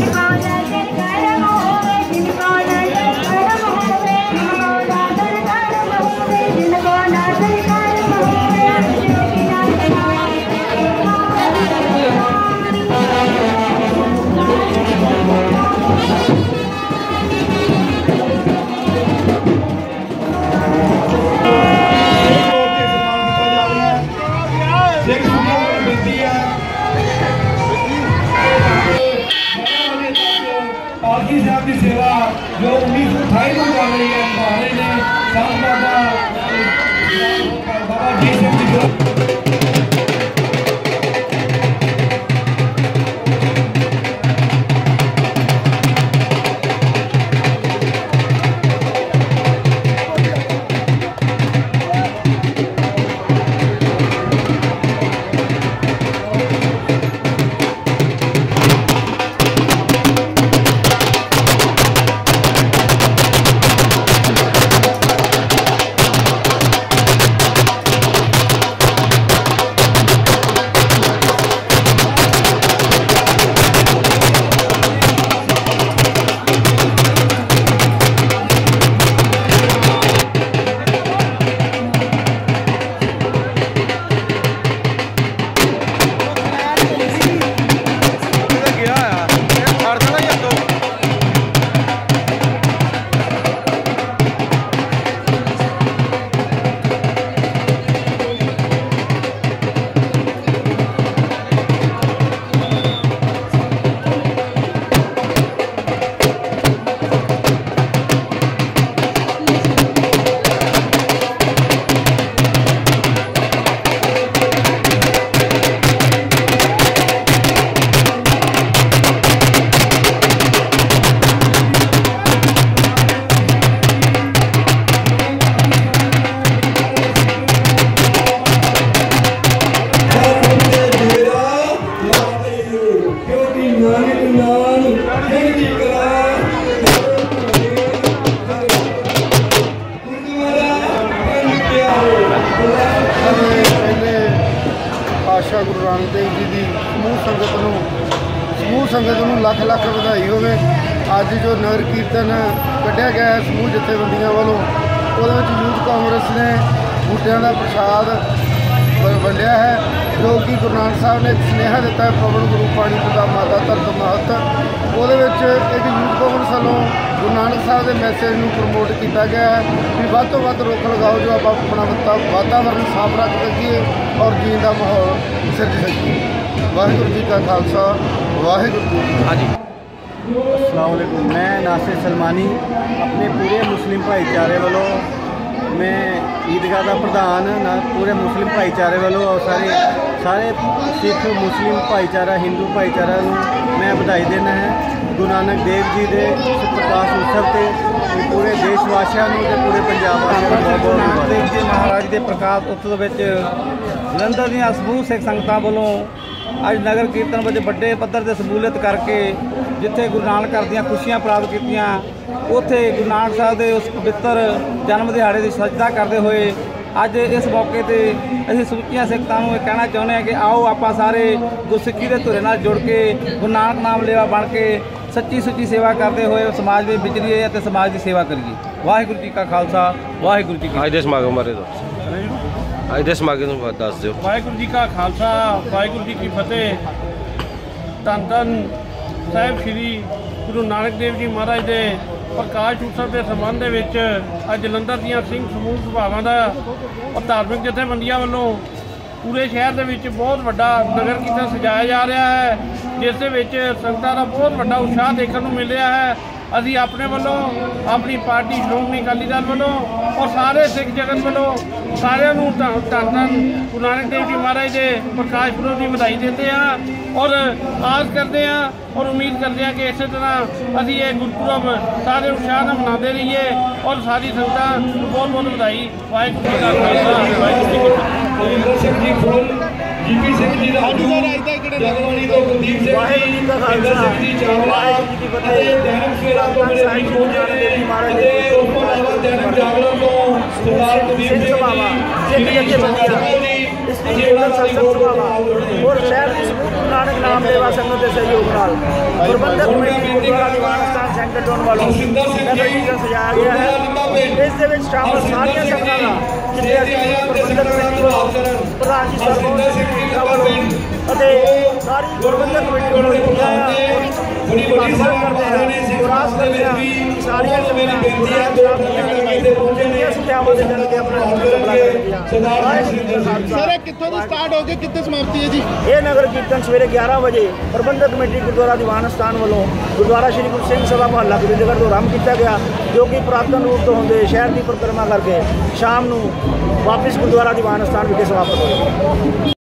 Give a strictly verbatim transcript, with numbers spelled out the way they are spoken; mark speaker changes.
Speaker 1: पालकी साहब की सेवा जो उन्नीस सौ अठाई में चल रही है महाराज ने संत बाबा बाबा जी सिंह जी पातशाह गुरु नानक देव जी की समूह संगत को समूह संगत को लख लख बधाई होवे। अज जो नगर कीर्तन कढ़िया गया है समूह जथेबंदियों वालों वो यूथ कांग्रेस ने बूटियां का प्रसाद वंडिया है, जो कि गुरु नानक साहब ने एक सुनेहा दिता है पवन गुरु पानी पिता माता धरत महत। वो एक यूथ कांग्रेस वालों गुरु नानक साहब के मैसेज को प्रमोट किया गया है भी वध तो वध रुख लगाओ जो आप अपना वातावरण साफ रख सकीए और जीण का माहौल सिरज सकीए। वाहिगुरू जी का खालसा वाहिगुरू जी। हाँ जी,
Speaker 2: अस्सलाम वालेकुम। मैं नासिर सलमानी अपने पूरे मुस्लिम भाईचारे वालों मैं ईदगाह का प्रधान ना पूरे मुस्लिम भाईचारे वालों और सारे सारे सिख मुस्लिम भाईचारा हिंदू भाईचारा मैं बधाई देना है गुरु नानक देव जी के प्रकाश उत्सव से पूरे देशवासियों को पूरे पंजाब वासियों को बहुत बहुत नानक देव जी महाराज के प्रकाश उत्सव जलंधर दी समूह सिख संगतां वालों अज नगर कीर्तन में बड़े पद्धर से समूलियत करके जिथे गुरु नानक दियां खुशियां प्राप्त कीतियां उत्थे गुरु नानक साहब के उस पवित्र जन्म दिहाड़े की सजदा करते हुए अज इस मौके पर असीं समूचियां सिखतां नूं कहना चाहुंदे हां कि आओ आपां सारे गुरसिੱਖੀ के धुरे नाल जुड़ के गुरु नानक नाम लेवा बन के सच्ची सुच्ची सेवा करते हुए समाज में विचरीए और समाज की सेवा करिए। वाहिगुरू जी का खालसा वाहिगुरू जी की
Speaker 3: अज दे समागम बारे दो अज दे समागम दस दिओ।
Speaker 4: वाहिगुरू जी का खालसा वाहिगुरू जी की फतेह। धन धन साहिब श्री गुरु नानक देव जी महाराज के प्रकाश उत्सव के संबंध में अज जलंधर दियां सिंह समूह सभावां दा और धार्मिक जथेबंदियां वालों पूरे शहर के विच बहुत वड्डा नगर कीर्तन सजाया जा रहा है, जिस दे विच संगतां दा बहुत वड्डा उत्साह देखने को मिल रहा है। असी अपने वालों अपनी पार्टी श्रोमणी अकाली दल वालों और सारे सिख जगत वालों सारिਆਂ ਨੂੰ धन धन गुरु नानक देव जी महाराज के प्रकाश पुरब की बधाई देते हैं और आस करते हैं और उम्मीद करते हैं कि इस तरह असी ये गुरपुरब सारे उत्साह नाल मनाते रहिए और सारी संगतां नूं बहुत बहुत बधाई। वाहिगुरू जी का खालसा वाहिगुरू जी की फतेह। जीपी सिंह जी का जगवानी तो कुलदीप सिंह जी का खालसा जी वाहिगुरू जी की फतेह। दैनिक सवेरा तो मेरे भाई गुरु नानक देव जी महाराज के उस तो दैनिक जागरण तो सरदार कुलदीप सिंह जी
Speaker 5: संसद सभावां और शहर की समूह गुरु नानक नामदेवा संगत के सहयोग नाल प्रबंधक कमेटी गुरुद्वारा दीवान स्थान सेंटर जोन वालों नगर कीर्तन सजाया गया है। इस दे विच शामिल सारियां संगतां दा जिथे असीं प्रबंधक कमेटी वालों प्रधान जी सरबोध सिंह वालों ਅਤੇ ਸਾਰੀ ਪ੍ਰਬੰਧਕ ਕਮੇਟੀ ਵੱਲੋਂ ਧੰਨਵਾਦ ਕਰਦੇ ਹਾਂ ਔਰ ਆਸ ਕਰਦੇ ਹਾਂ ਕਿ ਸਾਰੀਆਂ ਜਿਹੜੀਆਂ ਸਿੱਖਿਆਵਾਂ ਦੇ ਚੱਲ ਕੇ ਆਪਣਾ ਜੀਵਨ ਚਲਾ ਕਰਨਗੀਆਂ।
Speaker 1: ਸਰ ਕਿੱਥੋਂ ਦੀ ਸਟਾਰਟ ਹੋ ਕੇ ਕਿੱਥੇ ਸਮਾਪਤੀ ਹੈ ਜੀ?
Speaker 5: ਇਹ ਨਗਰ ਕੀਰਤਨ ਸਵੇਰੇ ਗਿਆਰਾਂ ਵਜੇ ਪ੍ਰਬੰਧਕ ਕਮੇਟੀ ਗੁਰਦੁਆਰਾ ਦੀਵਾਨ ਸਥਾਨ ਵੱਲੋਂ ਗੁਰਦੁਆਰਾ ਸ਼੍ਰੀ ਗੁਰੂ ਸਿੰਘ ਸਭਾ ਮੁਹੱਲਾ ਗੋਬਿੰਦਗੜ੍ਹ ਤੋਂ ਆਰੰਭ ਕੀਤਾ ਗਿਆ, ਜੋ ਕਿ ਪੁਰਾਤਨ ਰੂਪ ਤੋਂ ਹੁੰਦੇ ਸ਼ਹਿਰ ਦੀ ਪਰਿਕਰਮਾ ਕਰਕੇ ਸ਼ਾਮ ਨੂੰ ਵਾਪਿਸ ਗੁਰਦੁਆਰਾ ਦੀਵਾਨ ਸਥਾਨ ਵਿਖੇ ਸਮਾਪਤ ਹੋਇਆ।